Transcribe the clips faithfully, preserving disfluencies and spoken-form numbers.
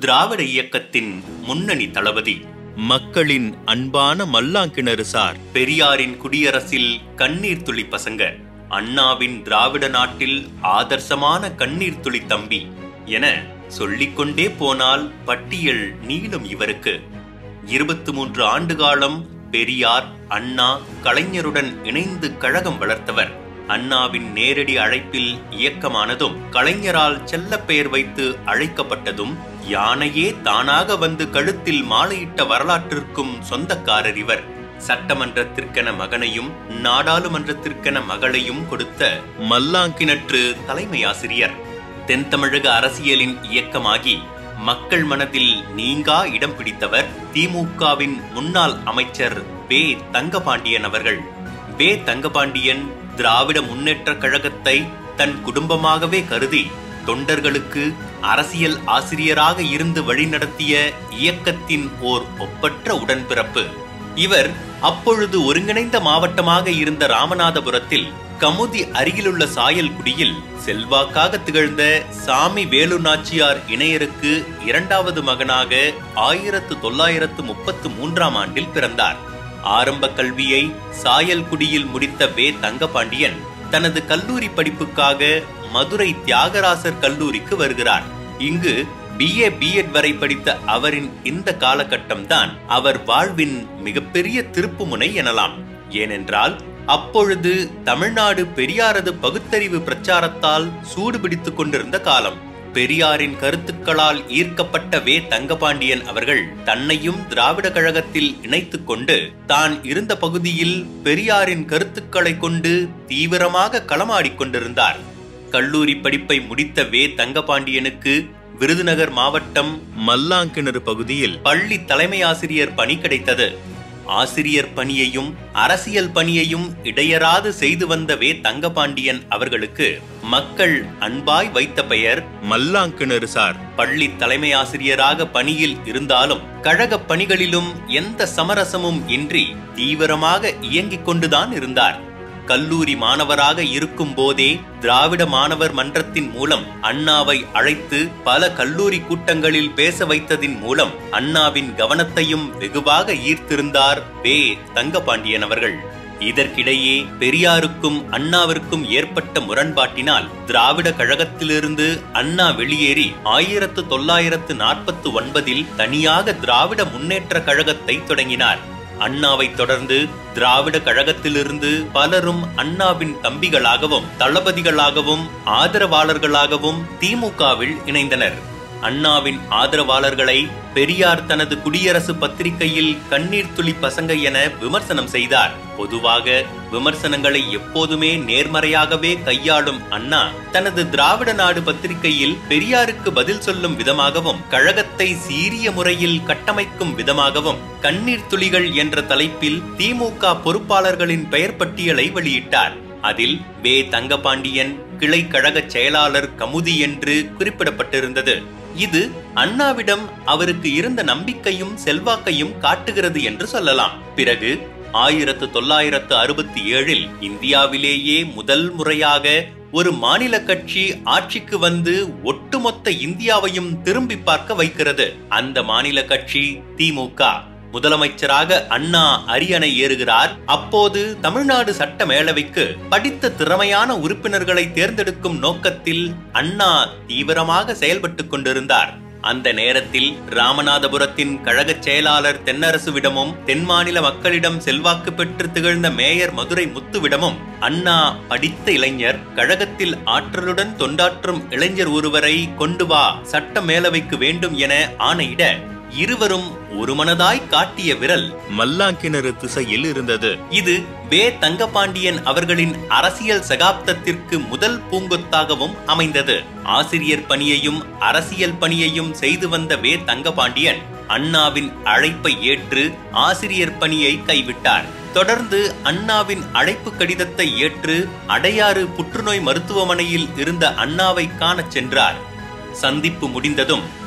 திராவிட இயக்கத்தின் முன்னணி தளபதி. மக்களின் அன்பான மல்லாங்கிணறு சார். பெரியாரின் குடியரசில் கண்ணீர் துளி பசங்க. அண்ணாவின் திராவிட நாட்டில் ஆதர்சமான கண்ணீர் துளி தம்பி என சொல்லிக்கொண்டே போனால் பட்டியல் நீளும் இவருக்கு. இருபத்தி மூன்று ஆண்டு காலம் பெரியார், அண்ணா, கலைஞருடன் இணைந்து கழகம் வளர்த்தவர். அண்ணாவின் நேரடி அழைப்பில் இயக்கமானதும், கலைஞரால் செல்ல பெயர் வைத்து அழைக்கப்பட்டதும், யானையே தானாக வந்து கழுத்தில் மாலையிட்ட வரலாற்றிற்கும் சொந்தக்காரர் இவர். சட்டமன்றத்திற்கென மகனையும் நாடாளுமன்றத்திற்கென மகளையும் கொடுத்த மல்லாங்கிணற்று தலைமை ஆசிரியர். தென் தமிழக அரசியலின் இயக்கமாகி மக்கள் மனதில் நீங்கா இடம் பிடித்தவர் திமுகவின் முன்னாள் அமைச்சர் வே தங்கபாண்டியன் அவர்கள். வே தங்கபாண்டியன் திராவிட முன்னேற்ற கழகத்தை தன் குடும்பமாகவே கருதி தொண்டர்களுக்கு அரசியல் ஆசிரியராக இருந்து வழிநடத்திய இயக்கத்தின் ஓர் ஒப்பற்ற உடன்பிறப்பு இவர். அப்பொழுது ஒருங்கிணைந்த மாவட்டமாக இருந்த ராமநாதபுரத்தில் கமுதி அருகிலுள்ள சாயல்குடியில் செல்வாக்காக திகழ்ந்த சாமி வேலு நாச்சியார் இணையருக்கு இரண்டாவது மகனாக ஆயிரத்து தொள்ளாயிரத்து முப்பத்து மூன்றாம் ஆண்டில் பிறந்தார். ஆரம்ப கல்வியை சாயல்குடியில் முடித்த வே தங்கபாண்டியன் தனது கல்லூரி படிப்புக்காக மதுரை தியாகராசர் கல்லூரிக்கு வருகிறார். இங்கு பி ஏ பி எட் வரை படித்த அவரின் இந்த காலகட்டம் தான் அவர் வாழ்வின் மிகப்பெரிய திருப்புமுனை எனலாம். ஏனென்றால் அப்பொழுது தமிழ்நாடு பெரியாரது பகுத்தறிவு பிரச்சாரத்தால் சூடுபிடித்துக் கொண்டிருந்த காலம். பெரியாரின் கருத்துக்களால் ஈர்க்கப்பட்ட வே தங்கபாண்டியன் அவர்கள் தன்னையும் திராவிட கழகத்தில் இணைத்துக் கொண்டு தான் இருந்த பகுதியில் பெரியாரின் கருத்துக்களை கொண்டு தீவிரமாக களமாடிக் கொண்டிருந்தார். கல்லூரி படிப்பை முடித்த வே தங்கபாண்டியனுக்கு விருதுநகர் மாவட்டம் மல்லாங்கிணறு பகுதியில் பள்ளி தலைமை ஆசிரியர் பணி கிடைத்தது. ஆசிரியர் பணியையும் அரசியல் பணியையும் இடையராது செய்து வந்த வே தங்கபாண்டியன் அவர்களுக்கு மக்கள் அன்பாய் வைத்த பெயர் மல்லாங்கிணறு சார். பள்ளி தலைமை ஆசிரியராக பணியில் இருந்தாலும் கழக பணிகளிலும் எந்த சமரசமும் இன்றி தீவிரமாக இயங்கிக் கொண்டுதான் இருந்தார். கல்லூரி மாணவராக இருக்கும் போதே திராவிட மாணவர் மன்றத்தின் மூலம் அண்ணாவை அழைத்து பல கல்லூரி கூட்டங்களில் பேச வைத்ததின் மூலம் அண்ணாவின் கவனத்தையும் வெகுவாக ஈர்த்திருந்தார் வே தங்கபாண்டியன் அவர்கள். இதற்கிடையே பெரியாருக்கும் அண்ணாவிற்கும் ஏற்பட்ட முரண்பாட்டினால் திராவிட கழகத்திலிருந்து அண்ணா வெளியேறி ஆயிரத்து தொள்ளாயிரத்து நாற்பத்தி ஒன்பதில் தனியாக திராவிட முன்னேற்ற கழகத்தை தொடங்கினார். அண்ணாவை தொடர்ந்து திராவிட கழகத்திலிருந்து பலரும் அண்ணாவின் தம்பிகளாகவும் தளபதிகளாகவும் ஆதரவாளர்களாகவும் திமுகவில் இணைந்தனர். அண்ணாவின் ஆதரவாளர்களை பெரியார் தனது குடியரசு பத்திரிகையில் கண்ணீர் துளி பசங்க என விமர்சனம் செய்தார். பொதுவாக விமர்சனங்களை எப்போதுமே நேர்மறையாகவே கையாளும் அண்ணா தனது திராவிட நாடு பத்திரிகையில் பெரியாருக்கு பதில் சொல்லும் விதமாகவும் கழகத்தை சீரிய முறையில் கட்டமைக்கும் விதமாகவும் கண்ணீர் துளிகள் என்ற தலைப்பில் திமுக பொறுப்பாளர்களின் பெயர் பட்டியலை வெளியிட்டார். அதில் வே தங்கபாண்டியன் கிளை கழக செயலாளர் கமுதி என்று குறிப்பிடப்பட்டிருந்தது. இது அண்ணாவிடம் அவருக்கு இருந்த நம்பிக்கையும் செல்வாக்கையும் காட்டுகிறது என்று சொல்லலாம். பிறகு ஆயிரத்து தொள்ளாயிரத்து அறுபத்தி ஏழில் இந்தியாவிலேயே முதல் முறையாக ஒரு மாநில கட்சி ஆட்சிக்கு வந்து ஒட்டுமொத்த இந்தியாவையும் திரும்பி பார்க்க வைக்கிறது. அந்த மாநில கட்சி திமுக. முதலமைச்சராக அண்ணா அரியணை ஏறுகிறார். அப்போது தமிழ்நாடு சட்ட மேலவைக்கு படித்த திறமையான உறுப்பினர்களை தேர்ந்தெடுக்கும் நோக்கத்தில் அண்ணா தீவிரமாக செயல்பட்டுக் கொண்டிருந்தார். அந்த நேரத்தில் ராமநாதபுரத்தின் கழக செயலாளர் தென்னரசுவிடமும் தென் மாநில மக்களிடம் செல்வாக்கு பெற்று திகழ்ந்த மேயர் மதுரை முத்துவிடமும் அண்ணா படித்த இளைஞர், கழகத்தில் ஆற்றலுடன் தொண்டாற்றும் இளைஞர் ஒருவரை கொண்டு வா, சட்ட மேலவைக்கு வேண்டும் என ஆணையிட இருவரும் ஒரு மனதாய் காட்டிய விரல் மல்லாங்கிணறு திசையில் இருந்தது. இது வே தங்கபாண்டியன் அவர்களின் அரசியல் சகாப்தத்திற்கு முதல் பூங்கொத்தாகவும் அமைந்தது. ஆசிரியர் பணியையும் அரசியல் பணியையும் செய்து வந்த வே தங்கபாண்டியன் அண்ணாவின் அழைப்பை ஏற்று ஆசிரியர் பணியை கைவிட்டார். தொடர்ந்து அண்ணாவின் அழைப்பு கடிதத்தை ஏற்று அடையாறு புற்றுநோய் மருத்துவமனையில் இருந்த அண்ணாவை காண சென்றார். சந்திப்பு முடிந்ததும்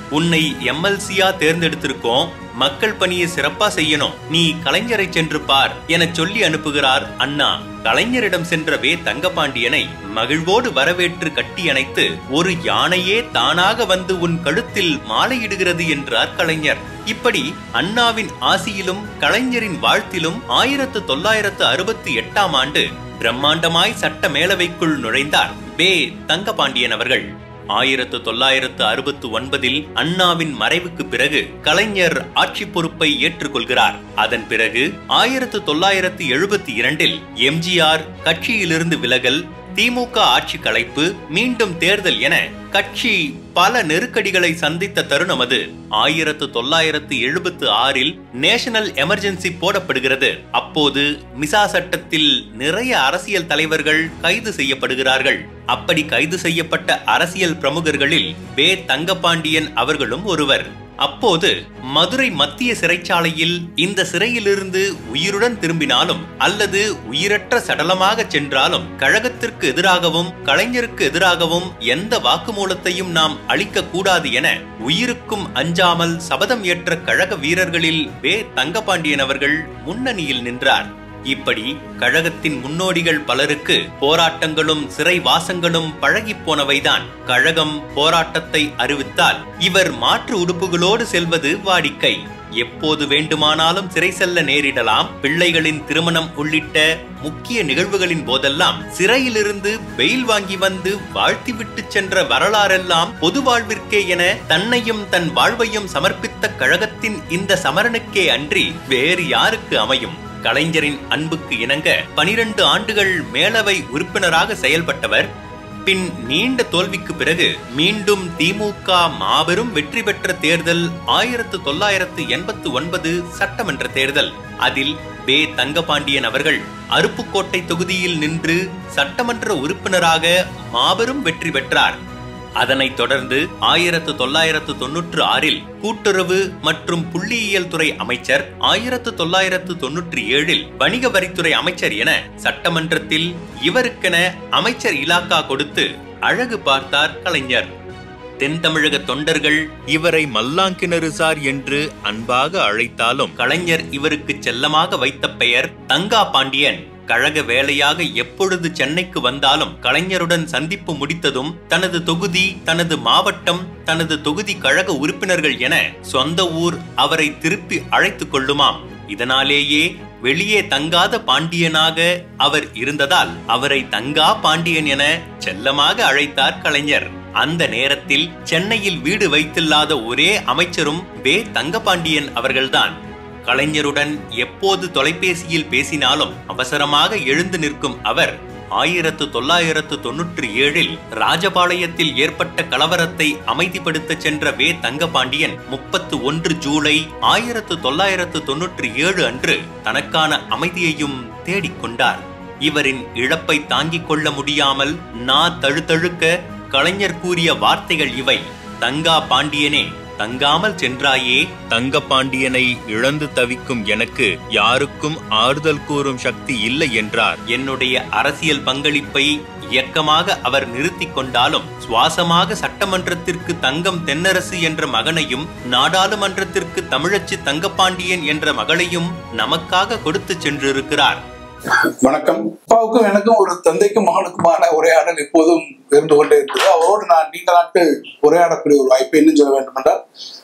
உன்னை எம்எல்சியா தேர்ந்தெடுத்திருக்கோம், மக்கள் பணியை சிறப்பா செய்யணும், நீ கலைஞரை சென்று பார் என சொல்லி அனுப்புகிறார் அண்ணா. கலைஞரிடம் சென்ற வே தங்கபாண்டியனை மகிழ்வோடு வரவேற்று கட்டி அணைத்து, ஒரு யானையே தானாக வந்து உன் கழுத்தில் மாலையிடுகிறது என்றார் கலைஞர். இப்படி அண்ணாவின் ஆசியிலும் கலைஞரின் வாழ்த்திலும் ஆயிரத்து தொள்ளாயிரத்து அறுபத்தி எட்டாம் ஆண்டு பிரம்மாண்டமாய் சட்ட மேலவைக்குள் நுழைந்தார் வே தங்கபாண்டியன் அவர்கள். ஆயிரத்து தொள்ளாயிரத்து அறுபத்தி ஒன்பதில் அண்ணாவின் மறைவுக்கு பிறகு கலைஞர் ஆட்சி பொறுப்பை ஏற்றுக்கொள்கிறார். அதன் பிறகு ஆயிரத்து தொள்ளாயிரத்து எழுபத்தி இரண்டில் எம்ஜிஆர் கட்சியிலிருந்து விலகல், திமுக ஆட்சி கலைப்பு, மீண்டும் தேர்தல் என கட்சி பல நெருக்கடிகளை சந்தித்த தருணம் அது. ஆயிரத்து தொள்ளாயிரத்து எழுபத்தி ஆறில் நேஷனல் எமர்ஜென்சி போடப்படுகிறது. அப்போது மிசா சட்டத்தில் நிறைய அரசியல் தலைவர்கள் கைது செய்யப்படுகிறார்கள். அப்படி கைது செய்யப்பட்ட அரசியல் பிரமுகர்களில் வே தங்கபாண்டியன் அவர்களும் ஒருவர். அப்போது மதுரை மத்திய சிறைச்சாலையில் இந்த சிறையிலிருந்து உயிருடன் திரும்பினாலும் அல்லது உயிரற்ற சடலமாக சென்றாலும் கழகத்திற்கு எதிராகவும் கலைஞருக்கு எதிராகவும் எந்த வாக்குமூலத்தையும் நாம் அளிக்க கூடாது என உயிருக்கும் அஞ்சாமல் சபதம் ஏற்ற கழக வீரர்களில் வே தங்கபாண்டியன் அவர்கள் முன்னணியில் நின்றார். இப்படி கழகத்தின் முன்னோடிகள் பலருக்கு போராட்டங்களும் சிறை வாசங்களும் பழகி போனவைதான். கழகம் போராட்டத்தை அறிவித்தால் இவர் மாற்று உடுப்புகளோடு செல்வது வாடிக்கை. எப்போது வேண்டுமானாலும் சிறை செல்ல நேரிடலாம். பிள்ளைகளின் திருமணம் உள்ளிட்ட முக்கிய நிகழ்வுகளின் போதெல்லாம் சிறையிலிருந்து பெயில் வாங்கி வந்து வாழ்த்திவிட்டு சென்ற வரலாறெல்லாம் பொது வாழ்விற்கே என தன்னையும் தன் வாழ்வையும் சமர்ப்பித்த கழகத்தின் இந்த சமரனுக்கே அன்றி வேறு யாருக்கு அமையும்? கலைஞரின் அன்புக்கு இணங்க பனிரெண்டு ஆண்டுகள் மேலவை உறுப்பினராக செயல்பட்டவர். பின் நீண்ட தோல்விக்கு பிறகு மீண்டும் திமுக மாபெரும் வெற்றி பெற்ற தேர்தல் ஆயிரத்து தொள்ளாயிரத்து எண்பத்தி ஒன்பது சட்டமன்ற தேர்தல். அதில் வே தங்கபாண்டியன் அவர்கள் அருப்புக்கோட்டை தொகுதியில் நின்று சட்டமன்ற உறுப்பினராக மாபெரும் வெற்றி பெற்றார். அதனைத் தொடர்ந்து ஆயிரத்து தொள்ளாயிரத்து தொன்னூற்று ஆறில் கூட்டுறவு மற்றும் புள்ளியியல் துறை அமைச்சர், ஆயிரத்து தொள்ளாயிரத்து தொன்னூற்றி ஏழில் வணிக வரித்துறை அமைச்சர் என சட்டமன்றத்தில் இவருக்கென அமைச்சர் இலாக்கா கொடுத்து அழகு பார்த்தார் கலைஞர். தென் தமிழக தொண்டர்கள் இவரை மல்லாங்கிணறு சார் என்று அன்பாக அழைத்தாலும் கலைஞர் இவருக்கு செல்லமாக வைத்த பெயர் தங்கா பாண்டியன். கழக வேலையாக எப்பொழுது சென்னைக்கு வந்தாலும் கலைஞருடன் சந்திப்பு முடித்ததும் தனது தொகுதி, தனது மாவட்டம், தனது தொகுதி கழக உறுப்பினர்கள் என சொந்த ஊர் அவரை திருப்பி அழைத்துக் கொள்ளுமாம். இதனாலேயே வெளியே தங்காத பாண்டியனாக அவர் இருந்ததால் அவரை தங்கா பாண்டியன் என செல்லமாக அழைத்தார் கலைஞர். அந்த நேரத்தில் சென்னையில் வீடு வைத்தில்லாத ஒரே அமைச்சரும் வே தங்கபாண்டியன் அவர்கள்தான். கலைஞருடன் எப்போது தொலைபேசியில் பேசினாலும் அவசரமாக எழுந்து நிற்கும் அவர் ஆயிரத்து தொள்ளாயிரத்து தொன்னூற்றி ஏழில் ராஜபாளையத்தில் ஏற்பட்ட கலவரத்தை அமைதிப்படுத்த சென்ற வே தங்கபாண்டியன் முப்பத்து ஒன்று ஜூலை ஆயிரத்து தொள்ளாயிரத்து தொன்னூற்றி ஏழு அன்று தனக்கான அமைதியையும் தேடிக்கொண்டார். இவரின் இழப்பை தாங்கிக் கொள்ள முடியாமல் நா தழுதழுக்க கலைஞர் கூறிய வார்த்தைகள் இவை: தங்கா பாண்டியனே, தங்காமல் சென்றாயே. தங்க பாண்டியனை இழந்து தவிக்கும் எனக்கு யாருக்கும் ஆறுதல் கூறும் சக்தி இல்லை என்றார். என்னுடைய அரசியல் பங்களிப்பை இயக்கமாக அவர் நிறுத்தி கொண்டாலும் சுவாசமாக சட்டமன்றத்திற்கு தங்கம் தென்னரசு என்ற மகனையும் நாடாளுமன்றத்திற்கு தமிழச்சி தங்கபாண்டியன் என்ற மகளையும் நமக்காக கொடுத்து சென்றிருக்கிறார். வணக்கம். அப்பாவுக்கும் எனக்கும் ஒரு தந்தைக்கும் மகனுக்குமான உரையாடல் எப்போதும் இருந்து கொண்டே இருக்குது. அவரோடு நான் நீண்ட நாட்கள் உரையாடக்கூடிய ஒரு வாய்ப்பு. இன்னும் சொல்ல வேண்டும் என்றால்,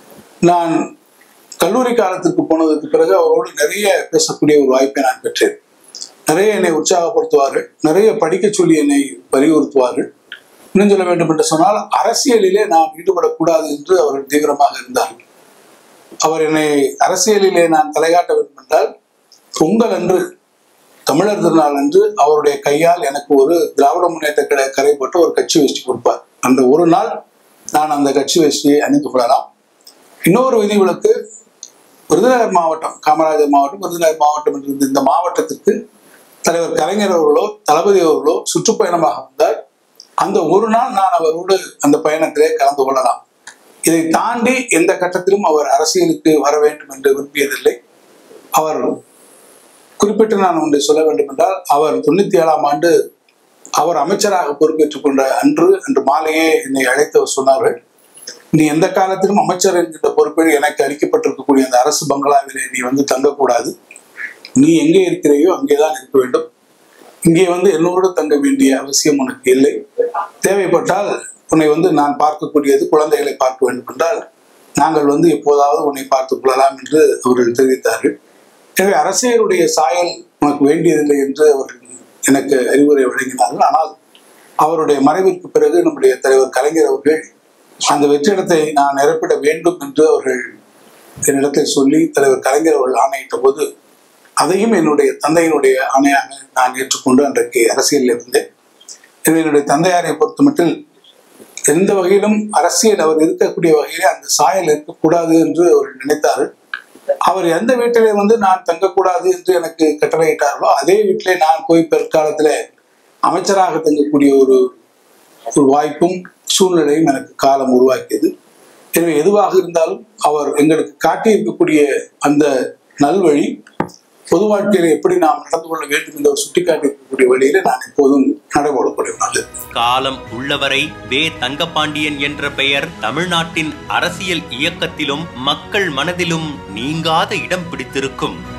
நான் கல்லூரி காலத்திற்கு போனதுக்கு பிறகு அவரோடு நிறைய பேசக்கூடிய ஒரு வாய்ப்பை நான் பெற்றேன். நிறைய என்னை உற்சாகப்படுத்துவார்கள், நிறைய படிக்க சொல்லி என்னை வலியுறுத்துவார்கள். இன்னும் சொல்ல வேண்டும் என்று சொன்னால், அரசியலிலே நான் ஈடுபடக்கூடாது என்று அவர்கள் தீவிரமாக இருந்தார்கள். அவர் என்னை அரசியலிலே நான் தலைகாட்ட வேண்டும் என்றால், பொங்கல் அன்று, தமிழர் திருநாள் அன்று அவருடைய கையால் எனக்கு ஒரு திராவிட முன்னேற்ற கழக கரை போட்டு ஒரு கட்சி வேஷ்டி கொடுப்பார். அந்த ஒரு நாள் நான் அந்த கட்சி வேஷ்டியை அணிந்து கொள்ளலாம். இன்னொரு விதிவிலக்கு, விருதுநகர் மாவட்டம், காமராஜர் மாவட்டம், விருதுநகர் மாவட்டம் என்று இந்த மாவட்டத்திற்கு தலைவர் கலைஞர் அவர்களோ தளபதி அவர்களோ சுற்றுப்பயணமாக வந்தால் அந்த ஒரு நாள் நான் அவரோடு அந்த பயணத்திலே கலந்து கொள்ளலாம். இதை தாண்டி எந்த கட்டத்திலும் அவர் அரசியலுக்கு வர வேண்டும் என்று விரும்பியதில்லை. அவர் குறிப்பிட்டு நான் ஒன்றை சொல்ல வேண்டும் என்றால், அவர் தொண்ணூத்தி ஏழாம் ஆண்டு அவர் அமைச்சராக பொறுப்பேற்றுக் கொண்ட அன்று அன்று மாலையே என்னை அழைத்தவர் சொன்னார்கள், நீ எந்த காலத்திலும் அமைச்சர் என்கின்ற பொறுப்பில் எனக்கு அளிக்கப்பட்டிருக்கக்கூடிய அந்த அரசு பங்களாவிலே நீ வந்து தங்கக்கூடாது. நீ எங்கே இருக்கிறையோ அங்கேதான் இருக்க வேண்டும். இங்கே வந்து என்னோடு தங்க வேண்டிய அவசியம் உனக்கு இல்லை. தேவைப்பட்டால் உன்னை வந்து நான் பார்க்கக்கூடியது குழந்தைகளை பார்க்க வேண்டும் என்றால் நாங்கள் வந்து எப்போதாவது உன்னை பார்த்துக் கொள்ளலாம் என்று அவர்கள் தெரிவித்தார்கள். எனவே அரசியலுடைய சாயல் உனக்கு வேண்டியதில்லை என்று அவர்கள் எனக்கு அறிவுரை வழங்கினார்கள். ஆனால் அவருடைய மறைவிற்கு பிறகு நம்முடைய தலைவர் கலைஞர் அவர்கள் அந்த வெற்றிடத்தை நான் நிரப்பிட வேண்டும் என்று அவர்கள் என்னிடத்தை சொல்லி தலைவர் கலைஞர் அவர்கள் ஆணையிட்ட போது அதையும் என்னுடைய தந்தையினுடைய ஆணையாக நான் ஏற்றுக்கொண்டு அன்றைக்கு அரசியலில் இருந்தேன். எனவே என்னுடைய தந்தையாரை பொறுத்த மட்டும் எந்த வகையிலும் அரசியல் அவர் இருக்கக்கூடிய வகையிலே அந்த சாயல் இருக்கக்கூடாது என்று அவர்கள் நினைத்தார்கள். அவர் எந்த வீட்டிலே வந்து நான் தங்கக்கூடாது என்று எனக்கு கட்டளையிட்டார்களோ அதே வீட்டிலே நான் போய் பிற்காலத்தில் அமைச்சராக தங்கக்கூடிய ஒரு ஒரு வாய்ப்பும் சூழ்நிலையும் எனக்கு காலம் உருவாக்கியது. எனவே எதுவாக இருந்தாலும் அவர் எங்களுக்கு காட்டியிருக்கக்கூடிய அந்த நல்வழி பொது வாழ்க்கையில எப்படி நாம் நடந்து கொள்ள வேண்டும் என்ற ஒரு சுட்டிக்காட்டியிருக்கக்கூடிய வழியில நான் எப்போதும் நடைபெறக்கூடிய காலம் உள்ளவரை வே தங்கபாண்டியன் என்ற பெயர் தமிழ்நாட்டின் அரசியல் இயக்கத்திலும் மக்கள் மனதிலும் நீங்காத இடம் பிடித்திருக்கும்.